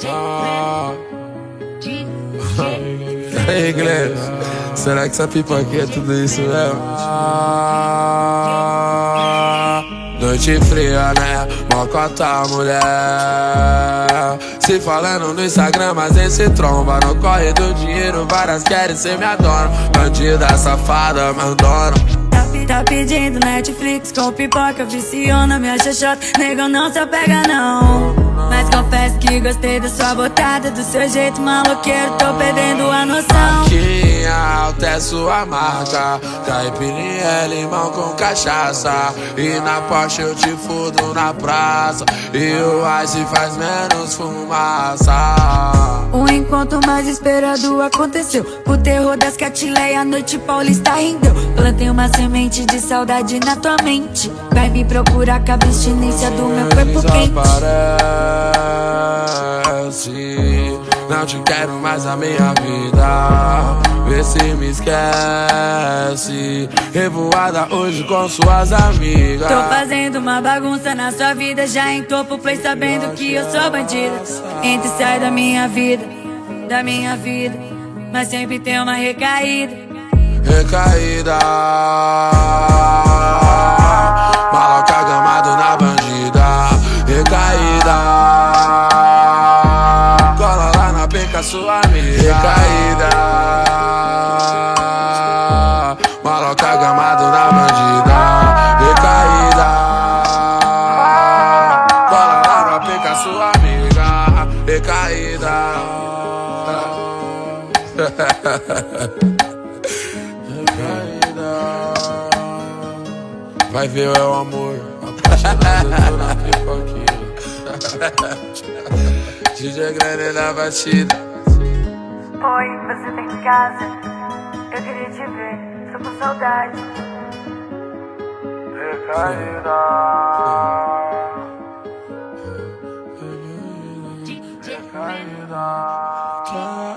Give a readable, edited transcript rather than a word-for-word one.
Ah. Ei, Guilherme, será que essa pipoquinha é tudo isso mesmo? Noite fria, né? Mocota, mulher. Se falando no Instagram, mas esse tromba. No corre do dinheiro, várias querem ser minha dona. Bandida, safada, mandona. Tá pedindo Netflix com pipoca, viciou na minha xoxota. Negão não se apega não, mas confesso que gostei da sua botada, do seu jeito maloqueiro, tô perdendo a noção. Aqui alta é sua marca, caipirinha é limão com cachaça. E na Porsche eu te fudo na praça, e o ice faz menos fumaça. O encontro mais esperado aconteceu, o terror das catileias, a noite paulista rendeu. Plantei uma semente de saudade na tua mente, vai me procurar com a abstinência do meu corpo quente. Desaparece, não te quero mais na minha vida. Vê se me esquece, revoada hoje com suas amigas. Tô fazendo uma bagunça na sua vida, já entrou pro play sabendo que eu sou bandida. Entra e sai da minha vida, mas sempre tem uma recaída. Recaída, maloca gamado na bandida. Recaída, cola lá na penca sua amiga. Recaída, maloca gamado na bandida. Recaída, cola lá na penca sua amiga. Recaída. Vai ver o amor, apaixonado na pipoquinha. DJ Grande na batida. Oi, você tá em casa? Eu queria te ver, tô com saudade. Recaída. Recaída.